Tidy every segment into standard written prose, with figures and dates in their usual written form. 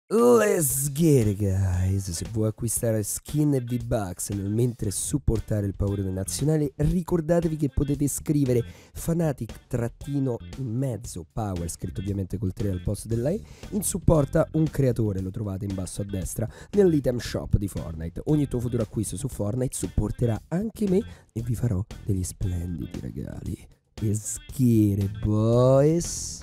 Let's get it guys, se vuoi acquistare skin e V-Bucks mentre supportare il Power nazionale, ricordatevi che potete scrivere fanatic-in-mezzo Power, scritto ovviamente col 3 al posto della E, in supporta un creatore, lo trovate in basso a destra nell'item shop di Fortnite. Ogni tuo futuro acquisto su Fortnite supporterà anche me e vi farò degli splendidi regali. Let's get it boys.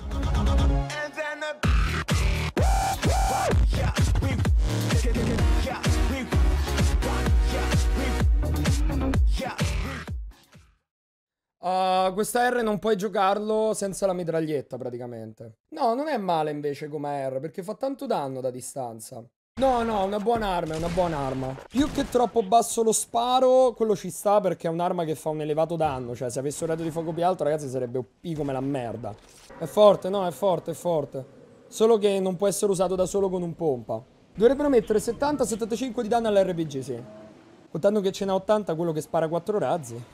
Questa R non puoi giocarlo senza la mitraglietta praticamente. No, non è male invece come R perché fa tanto danno da distanza. No, è una buona arma, è una buona arma. Più che troppo basso lo sparo, quello ci sta perché è un'arma che fa un elevato danno. Cioè, se avesse un raggio di fuoco più alto, ragazzi, sarebbe OP come la merda. È forte, no, è forte, è forte. Solo che non può essere usato da solo con un pompa. Dovrebbero mettere 70-75 di danno all'RPG, sì. Contando che ce n'ha 80 quello che spara 4 razzi.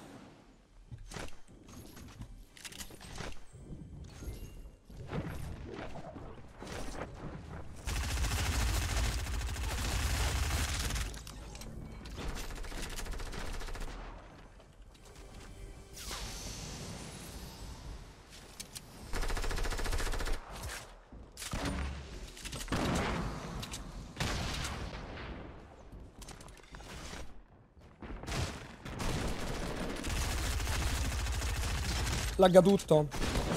Lagga tutto.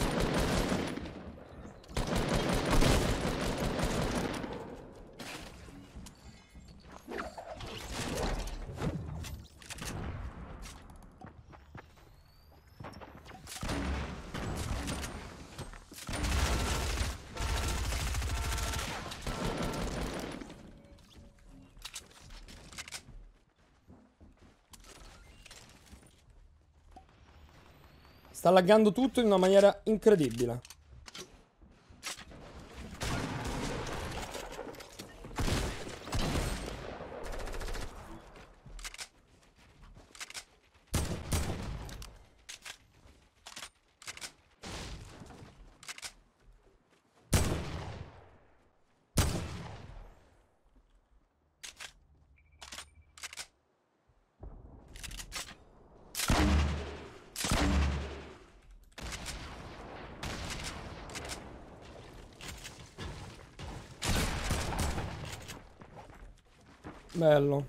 Sta laggando tutto in una maniera incredibile. Bello.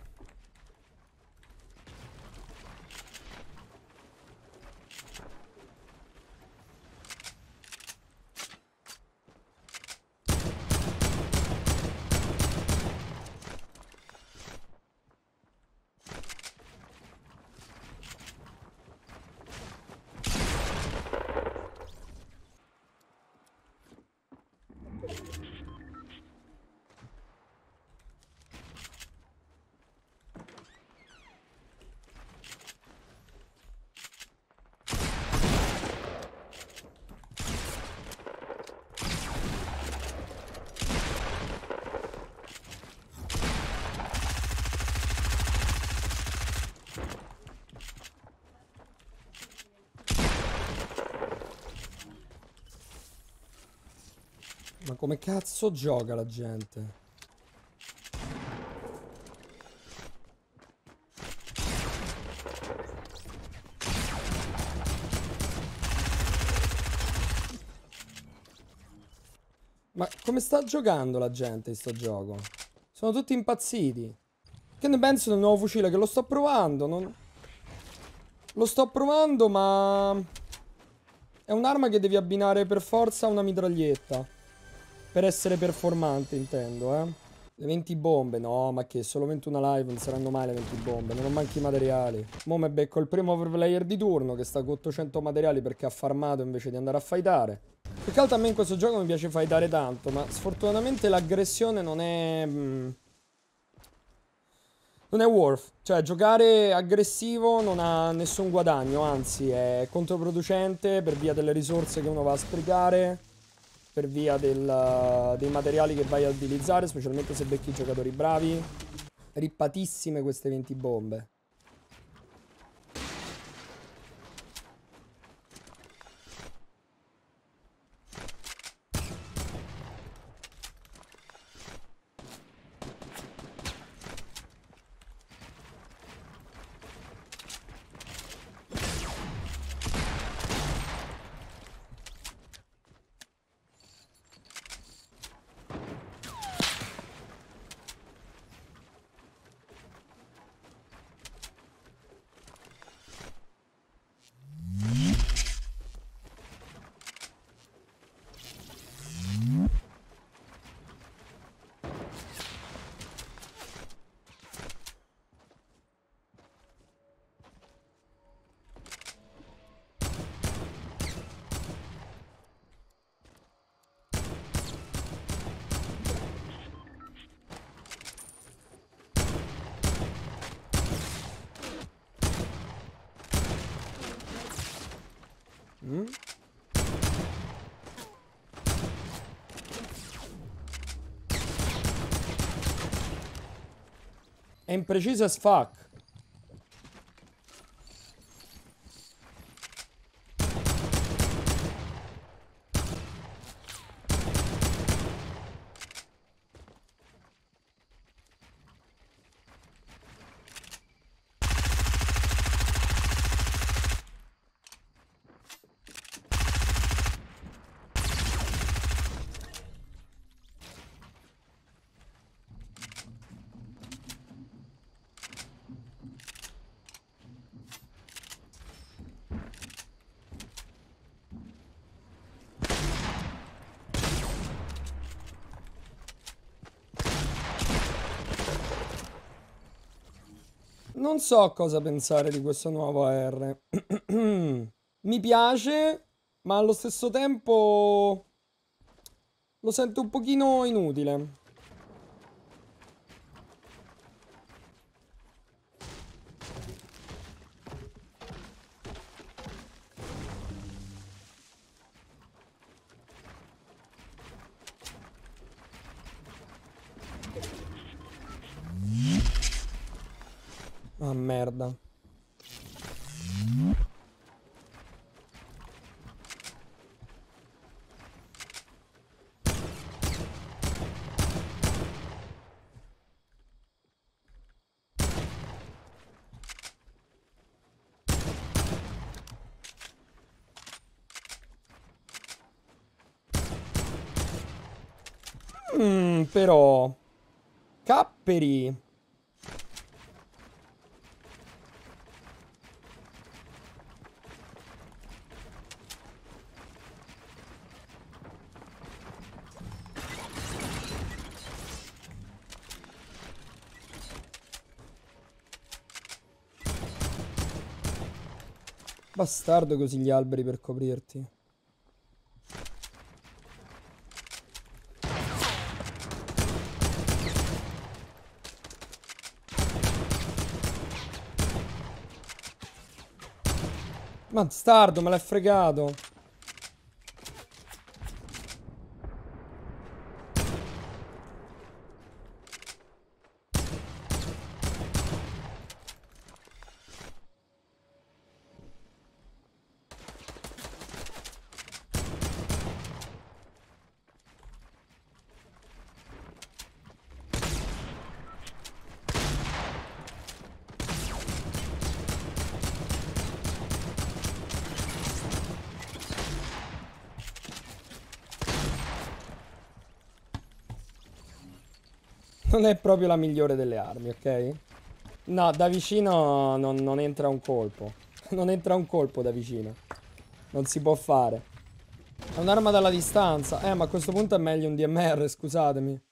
Ma come cazzo gioca la gente? Ma come sta giocando la gente in sto gioco? Sono tutti impazziti. Che ne penso del nuovo fucile? Che lo sto provando, Lo sto provando, ma... È un'arma che devi abbinare per forza a una mitraglietta. Per essere performante, intendo, eh. Le 20 bombe, no, ma che solo 21 live, non saranno mai le 20 bombe, non ho manchi i materiali. Mo' me becco il primo overplayer di turno che sta con 800 materiali perché ha farmato invece di andare a fightare. Più che altro a me in questo gioco mi piace fightare tanto, ma sfortunatamente l'aggressione non è... non è worth. Cioè, giocare aggressivo non ha nessun guadagno, anzi è controproducente per via delle risorse che uno va a sprecare, per via dei materiali che vai a utilizzare, specialmente se becchi giocatori bravi. Rippatissime queste 20 bombe. È impreciso as fuck. Non so cosa pensare di questo nuovo AR. Mi piace, ma allo stesso tempo lo sento un pochino inutile. Ah, merda. Però... Capperi. Bastardo così gli alberi per coprirti. Bastardo, me l'hai fregato. Non è proprio la migliore delle armi, ok? No, da vicino non entra un colpo. Non entra un colpo da vicino. Non si può fare. È un'arma dalla distanza. Ma a questo punto è meglio un DMR, scusatemi.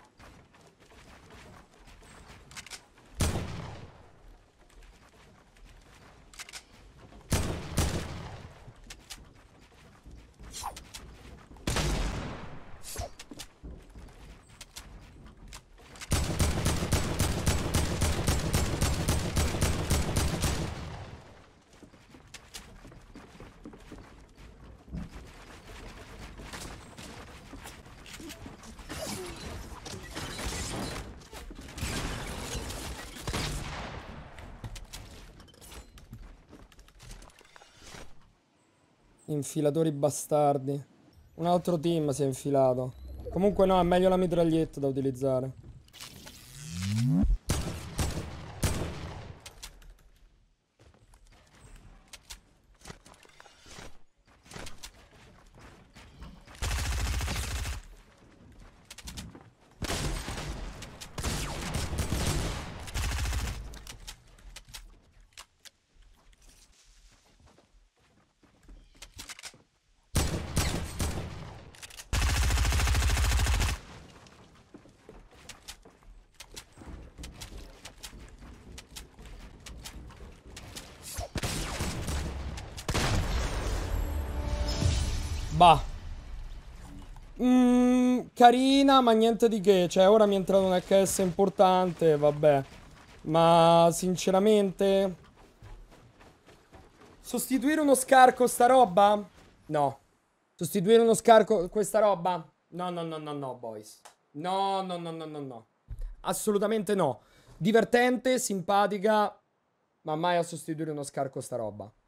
Infilatori bastardi. Un altro team si è infilato. Comunque no, è meglio la mitraglietta da utilizzare. Bah. Carina, ma niente di che. Cioè, ora mi è entrato un HS importante, vabbè. Ma sinceramente Sostituire uno scarco sta roba? No. Sostituire uno scarco questa roba? No, no, no, no, no, boys. No, no, no, no, no, no. Assolutamente no. Divertente, simpatica, ma mai a sostituire uno scarco sta roba.